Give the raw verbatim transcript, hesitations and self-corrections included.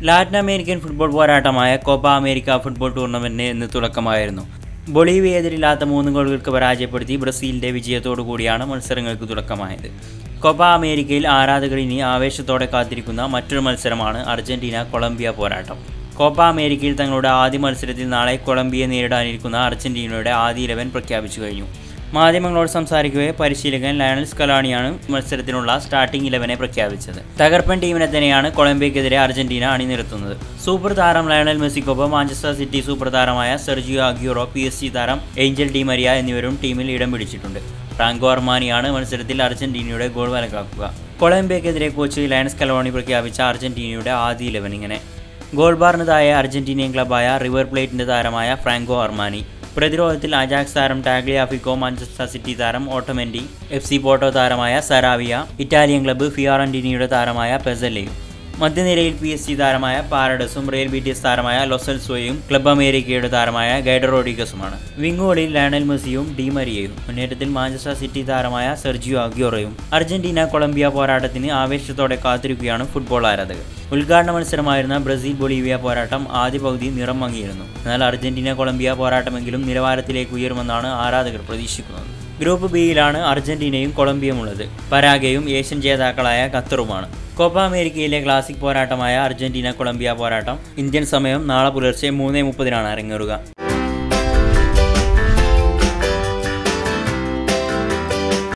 Latin American football പോരാട്ടമായ Copa America football ടൂർണമെന്റിന് ഇന്ന് തുടക്കമായിരുന്നു. ബൊളീവിയ എതിരില്ലാത്ത മൂന്ന് ഗോളുകൾക്ക് പരാജയപ്പെടുത്തി ബ്രസീലിന്റെ വിജയത്തോടു കൂടിയാണ് മത്സരങ്ങൾക്ക് തുടക്കമായത്. കോപ്പ അമേരിക്കയിൽ ആരാധകർ ഇനി ആവേശത്തോടെ കാത്തിരിക്കുന്ന മറ്റൊരു മത്സരമാണ് അർജന്റീന കൊളംബിയ പോരാട്ടം. കോപ്പ അമേരിക്കയിൽ തങ്ങളുടെ ആദ്യ മത്സരത്തിൽ നാളെ കൊളംബിയയെ നേരിടാനിരിക്കുന്ന അർജന്റീനയുടെ ആദ്യ ഇലവൻ പ്രഖ്യാപിച്ചു കഴിഞ്ഞു. മാധ്യമങ്ങളോട് സംസാരിക്കവേ പരിശീലകൻ ലയണൽ സ്കലോണിയാണ് മത്സരത്തിനുള്ള സ്റ്റാർട്ടിംഗ് ഇലവനെ പ്രഖ്യാപിച്ചത്. തകർപ്പൻ ടീമിനെ തന്നെയാണ് കൊളംബിയക്കെതിരെ അർജന്റീന അണിനിരത്തുന്നത്. സൂപ്പർ താരം ലയണൽ മെസ്സിക്കൊപ്പം മാഞ്ചസ്റ്റർ സിറ്റി സൂപ്പർ താരമായ Sergio Aguero, P S G താരം ഏഞ്ചൽ ഡി മരിയ എന്നിവരും ടീമിൽ ഇടം പിടിച്ചിട്ടുണ്ട്. ഫ്രാങ്കോ അർമാനിയാണ് മത്സരത്തിൽ അർജന്റീനയുടെ ഗോൾ വലക്കാക്കുക. കൊളംബിയക്കെതിരെ കോച്ച് ലയണൽ സ്കലോണി പ്രഖ്യാപിച്ച അർജന്റീനയുടെ ആദ്യ ഇലവൻ ഇങ്ങനെ: ഗോൾ ബാറിന് താഴെ അർജന്റീനിയൻ ക്ലബായ റിവർ പ്ലേറ്റിന്റെ താരമായ ഫ്രാങ്കോ അർമാനി. പ്രതിരോധത്തിൽ അജാക്സ് താരം ടാഗ്ലിയാഫിക്കോ, മാഞ്ചസ്റ്റർ സിറ്റി താരം ഓട്ടമെൻഡി, എഫ് സി പോർട്ടോ താരമായ സരാവിയ, ഇറ്റാലിയൻ ക്ലബ്ബ് ഫിയോറന്റീനയുടെ താരമായ പെസലെയും. മധ്യനിരയിൽ പി എസ് ജി താരമായ പാരഡസും റയൽ ബീറ്റിസ് താരമായ ലൊസെൽസോയും ക്ലബ്ബ് അമേരിക്കയുടെ താരമായ ഗൈഡർ റോഡ്രിഗസുമാണ്. വിങ്ങുകളിൽ ലയണൽ മെസ്സിയും ഡി മരിയയും. മുന്നേറ്റത്തിൽ മാഞ്ചസ്റ്റർ സിറ്റി താരമായ സെർജിയോ അഗ്യൂറോയും. അർജന്റീന കൊളംബിയ പോരാട്ടത്തിന് ആവേശത്തോടെ കാത്തിരിക്കുകയാണ് ഫുട്ബോൾ ആരാധകർ. ഉദ്ഘാടന മത്സരമായിരുന്ന ബ്രസീൽ ബൊളീവിയ പോരാട്ടം ആദ്യ പകുതി നിറം മങ്ങിയിരുന്നു. എന്നാൽ അർജന്റീന കൊളംബിയ പോരാട്ടമെങ്കിലും നിലവാരത്തിലേക്ക് ഉയരുമെന്നാണ് ആരാധകർ പ്രതീക്ഷിക്കുന്നത്. ഗ്രൂപ്പ് ബിയിലാണ് അർജന്റീനയും കൊളംബിയയും ഉള്ളത്. പരാഗ്വയും ഏഷ്യൻ ജേതാക്കളായ ഖത്തറുമാണ്. കോപ്പ അമേരിക്കയിലെ ക്ലാസിക് പോരാട്ടമായ അർജന്റീന കൊളംബിയ പോരാട്ടം ഇന്ത്യൻ സമയം നാളെ പുലർച്ചെ മൂന്ന് മുപ്പതിനാണ് അരങ്ങേറുക.